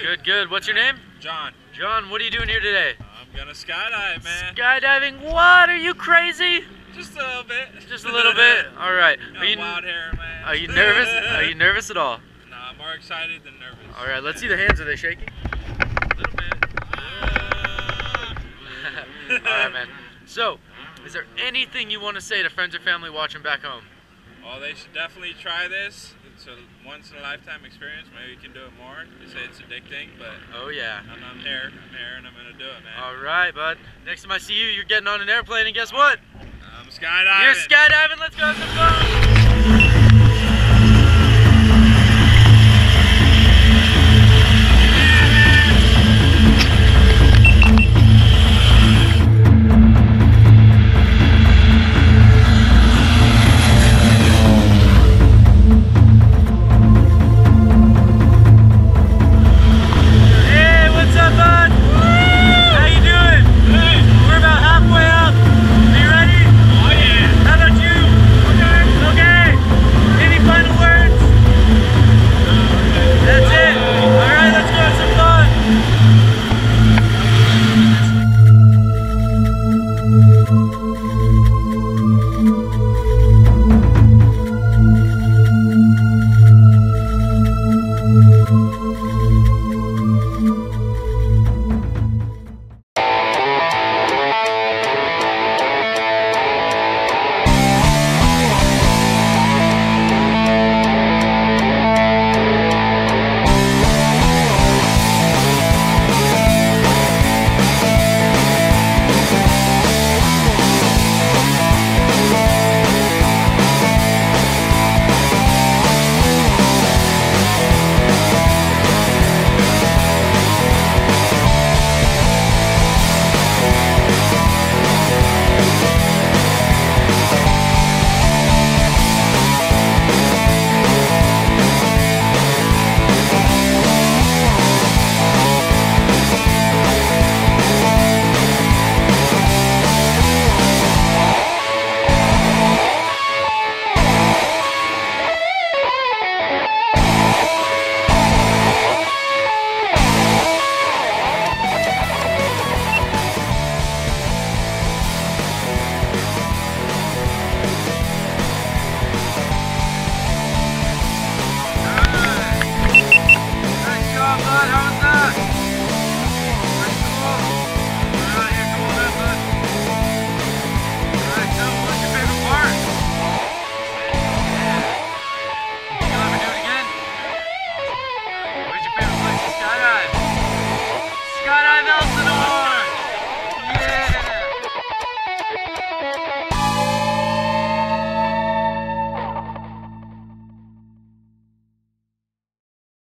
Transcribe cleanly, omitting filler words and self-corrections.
Good, good. What's your name? John. John, what are you doing here today? I'm gonna skydive, man. Skydiving? What? Are you crazy? Just a little bit. Just a little bit? All right. Are you wild hair, man? Are you nervous? Are you nervous at all? No, I'm more excited than nervous. All right, let's see the hands. Are they shaking? A little bit. All right, man. So, is there anything you want to say to friends or family watching back home? Well, they should definitely try this. It's a once-in-a-lifetime experience. Maybe you can do it more. They say it's addicting, but oh yeah, I'm here, and I'm gonna do it, man. All right, bud. Next time I see you, you're getting on an airplane, and guess what? I'm skydiving. You're skydiving. Let's go have some fun.